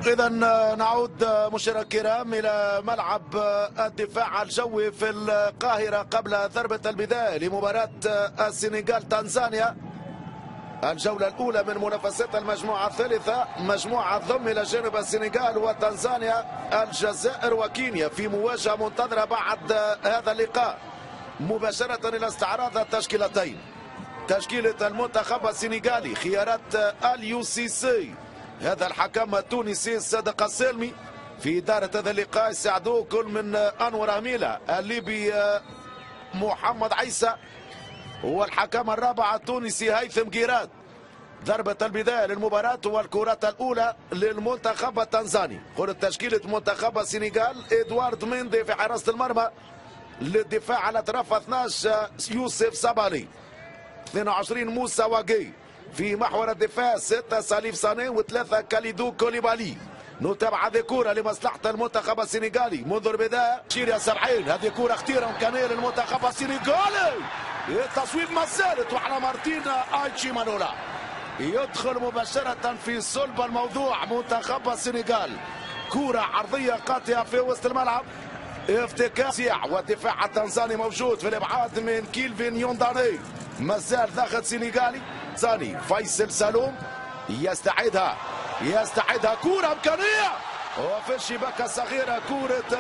إذا نعود مشاهدينا الكرام إلى ملعب الدفاع الجوي في القاهرة قبل ضربة البداية لمباراة السنغال تنزانيا. الجولة الأولى من منافسات المجموعة الثالثة، مجموعة ضم إلى جانب السنغال وتنزانيا الجزائر وكينيا في مواجهة منتظرة بعد هذا اللقاء. مباشرة إلى استعراض التشكيلتين. تشكيلة المنتخب السنغالي خيارات اليو سي سي، هذا الحكم التونسي صادق السالمي. في إدارة هذا اللقاء يساعدوه كل من أنور أميلة، الليبي محمد عيسى، والحكم الرابع التونسي هيثم جيراد. ضربة البداية للمباراة والكرة الأولى للمنتخب التنزاني. قلت تشكيلة منتخب السنغال: إدوارد ميندي في حراسة المرمى، للدفاع على أطراف 12 يوسف سبالي، 22 موسى واقي، في محور الدفاع 6 ساليف ساني و3 كاليدو كوليبالي. نتابع هذه كرة لمصلحة المنتخب السنغالي منذ البداية. شيريا سبعين، هذه كرة خطيرة إمكانية للمنتخب السنغالي. التصويب ما زالت وعلى مارتين آيتشي مانولا يدخل مباشرة في صلب الموضوع. منتخب السنغال كرة عرضية قاطعة في وسط الملعب، افتكاك سيع، والدفاع التنزاني موجود في الابعاد من كيلفين يونداني. مازال ضغط سنغالي. زاني فيصل سالوم يستعيدها كرة امكانيه وفي الشباك الصغيره كرة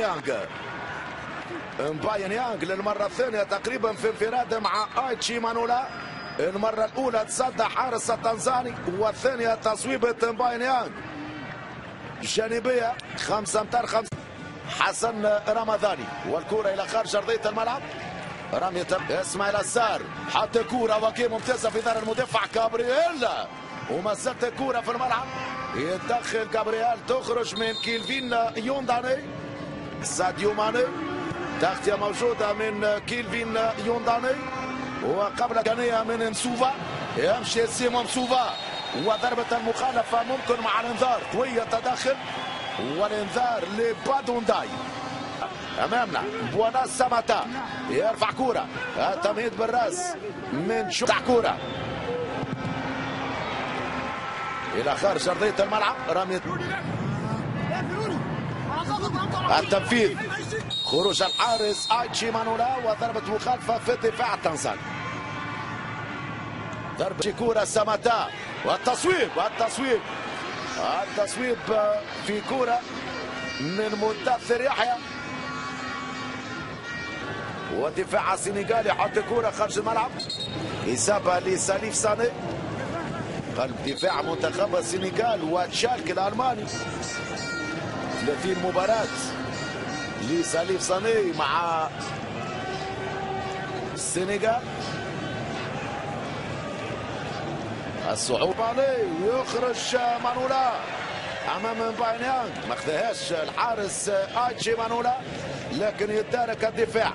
مباين يانغ للمره الثانيه تقريبا في انفراد مع آيتشي مانولا. المره الاولى تصدى حارس التنزاني، والثانيه تصويبه مباين يانغ جانبيه 5 امتار 5. حسن رمضاني والكرة إلى خارج أرضية الملعب. رمية إسماعيل السار، حط كرة وكي ممتازة في دار المدافع كابرييل، وما زالت كرة في الملعب. يتدخل كابرييل، تخرج من كيلفين يونداني. ساديو ماني، تغطية موجودة من كيلفين يونداني، وقبل كانية من نسوفا. يمشي سيمون سوفا، وضربة المخالفة ممكن مع الانذار. قوية تدخل، والانذار لبادونداي. امامنا بوانا ساماتا يرفع كوره، تمهيد بالراس من شوطع كوره الى خارج ارضيه الملعب. رميه التنفيذ، خروج الحارس آيتشي مانولا، وضربه مخالفه في الدفاع التنزاني. ضربه كوره ساماتا، والتصويب في كرة من مدثر يحيى، والدفاع السنغالي حط كرة خارج الملعب. إصابة لساليف ساني، قلب دفاع منتخب السنغال وتشالك الألماني. 30 مباراة لساليف ساني مع السنغال. الصعوبة عليه، يخرج مانولا امام مباين يانغ، ما خذاهاش الحارس آيتشي مانولا، لكن يتدارك الدفاع.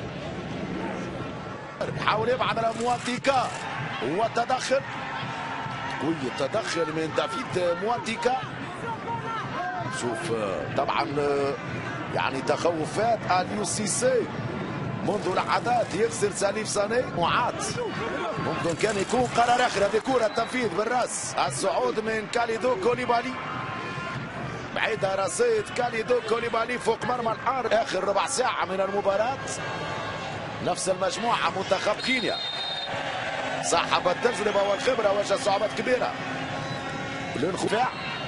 يحاول يبعد على موانتيكا، والتدخل قوي، التدخل من دافيد موانتيكا. شوف طبعا يعني تخوفات اليو سي سي منذ لحظات، يخسر ساليف ساني معات، ممكن كان يكون قرار اخر. هذه كرة تنفيذ بالراس، الصعود من كاليدو كوليبالي، بعيدة رصيد كاليدو كوليبالي فوق مرمى الحار. اخر ربع ساعة من المباراة، نفس المجموعة منتخب كينيا صاحب التجربة والخبرة واجه صعوبات كبيرة. الانخداع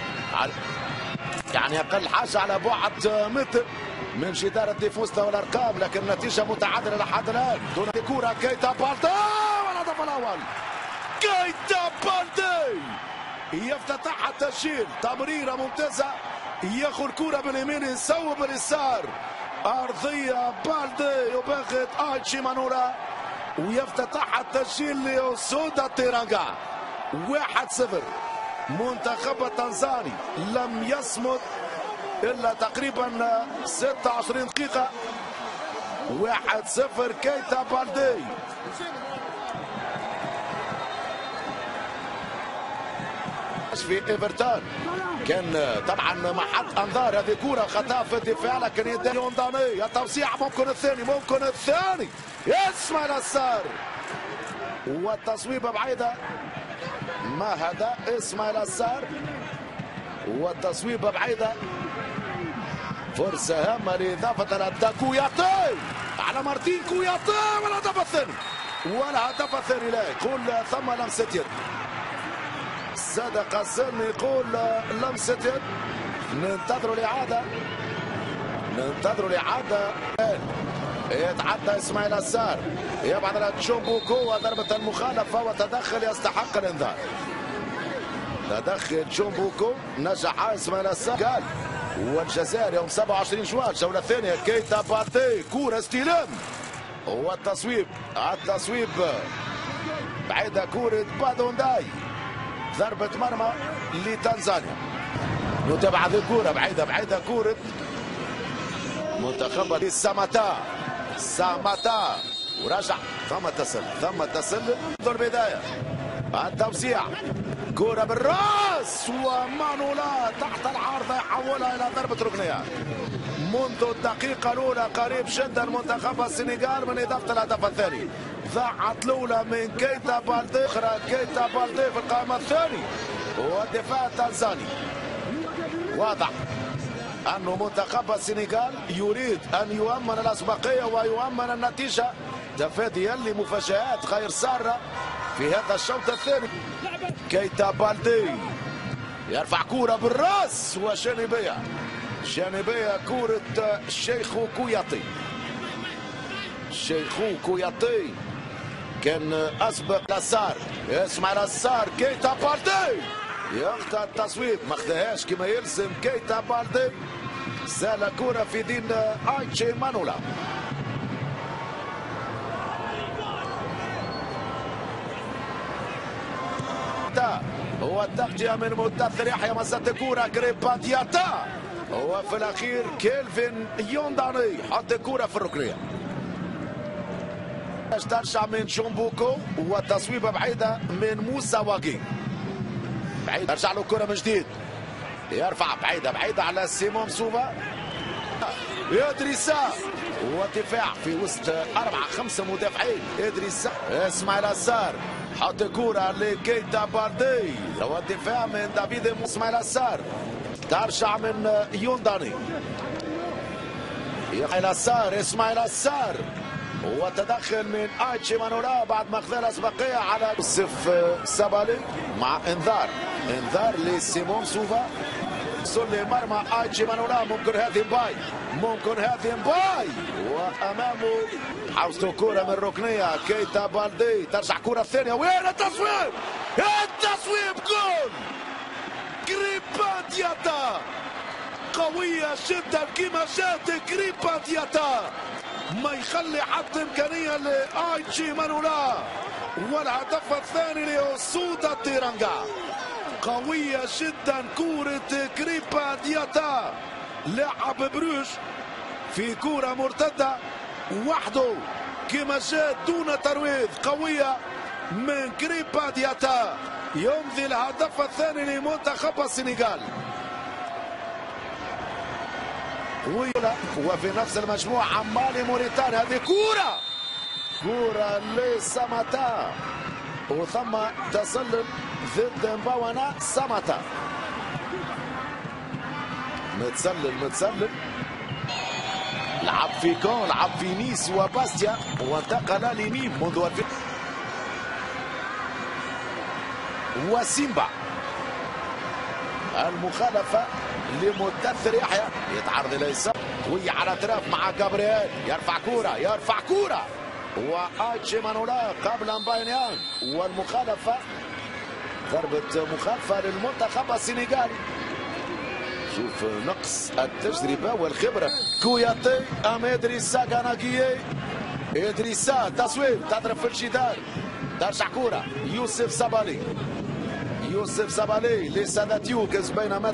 يعني اقل حاجة على بعد متر من جدار الديفوستا والارقام، لكن النتيجه متعادله لحد الان. دون كوره كيتا بالدي، والهدف الاول كيتا بالدي يفتتح التسجيل. تمريره ممتازه، ياخذ كوره باليمين يصوب باليسار، ارضيه بالدي وباخذ آيتشي مانولا، ويفتتح التسجيل لأسود التيرانجا. 1-0. منتخب التنزاني لم يصمد إلا تقريبا 26 دقيقة. 1-0 كيتا بالدي. في ايفرتون كان طبعا محط انظار، هذه كرة خطأ في الدفاع، لكن يدي يونداني التوسيع، ممكن الثاني اسماعيل السار، والتصويبة بعيدة. ما هذا اسماعيل السار والتصويبه بعيده. فرصه هامه لاضافه الهدف كوياتي على مارتين كوياتي والهدف الثاني. والهدف الثاني لا يقول ثم لمسه يد. صادق السن يقول لمسه يد. ننتظروا الاعاده. يتعدى اسماعيل السار يبعد على تشومبوكو وضربه المخالفه وتدخل يستحق الانذار. تدخل تشومبوكو نجح اسماعيل السار قال. والجزائر يوم 27 جوان الجوله الثانيه. كيتا بارتي كوره استلام والتصويب بعيده كوره بادونداي. ضربه مرمى لتنزانيا. نتابع هذه الكوره بعيده كوره منتخب ساماتا ورجع. ثم تسلل منذ البدايه. التوسيع كرة بالراس ومانولا تحت العارضة يحولها إلى ضربة ركنية. منذ الدقيقة الأولى قريب جدا منتخب السنغال من إضافة الهدف الثاني. ضاعت الأولى من كيتا بالدي، أخرى كيتا بالدي في القائمة الثاني. والدفاع التنزاني واضح أن منتخب السنغال يريد أن يؤمن الأسبقية ويؤمن النتيجة تفاديا لمفاجآت غير سارة في هذا الشوط الثاني. كيتا بالدي يرفع كرة بالراس وجانبية كرة شيخو كوياتي كان أسبق لسار. اسمع لسار كيتا بالدي يقطع التصويب ما خداهاش كما يلزم. كيتا بالدي زال كرة في دين ايتشي مانولا. هو التغطية من مدثر يحيى مسات كرة كريبا دياتا. وفي الأخير كيلفين يونداني حط كرة في الركنية. ترجع من شومبوكو والتصويبة بعيدة من موسى واقي. ترجع له كرة من جديد يرفع بعيدة على سيمون سوفا. إدريسا ودفاع في وسط 4-5 مدافعين. إدريسا اسماعيل السار حط كرة لكيتا باردي والدفاع من دافيد اسماعيل السار. ترجع من يونداني اسماعيل السار وتدخل من ايتشي مانولا بعد ما خذا الاسبقيه على يوسف سابالي مع انذار لسيمون سوفا. صل مرمى ايتشي مانولا. ممكن هذه مباي وامامه حوزته كرة من الركنيه. كيتا بالدي ترجع كرة ثانيه. وين التصويب جول كريبا دياتا قويه جدا كما جات كريبا دياتا ما يخلي حتى امكانيه لايتشي مانولا. والهدف الثاني لأسودة تيرانجا. قويه جدا كرة كريبا دياتا لاعب بروج في كرة مرتده وحده كما جاء دون ترويض. قويه من كريبا دياتا يمضي الهدف الثاني لمنتخب السنغال. وفي نفس المجموعة مالي موريتانيا. هذه كرة لساماتا وثم تسلل ضد مباونا. ساماتا متسلل لعب في كون لعب في نيس وباستيا وانتقل لميم منذ وسيمبا. المخالفة لمدثر يحيى يتعرض اليسار قوي على اطراف مع جابرييل. يرفع كرة وايتشي مانولا قبل مباينيان. والمخالفة ضربة مخالفة للمنتخب السنغالي. شوف نقص التجربة والخبرة. كوياتي ام ادريسا غاناكيي. ادريسا تصويب تضرب في الجدار. ترجع كرة يوسف سابالي لساداتيوكس بينما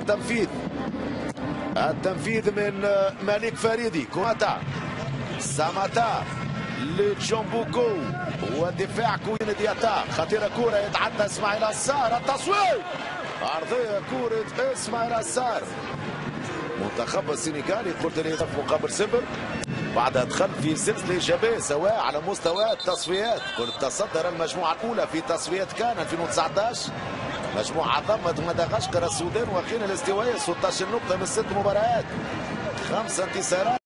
التنفيذ من ملك فريدي. ساماتا لتشومبوكو ودفاع كوين دياتا. خطيرة كرة يتعدى اسماعيل السار. التصويب عرضية كرة اسماعيل السار. منتخب السنغال قلت لي مقابل 0 بعد دخل في سلسلة إيجابية سواء على مستوى التصفيات. كنت تصدر المجموعة الأولى في تصفيات كان 2019 مجموعة ضمت مدغشقر السودان وغينيا الاستوائية 16 نقطة من 6 مباريات، 5 انتصارات.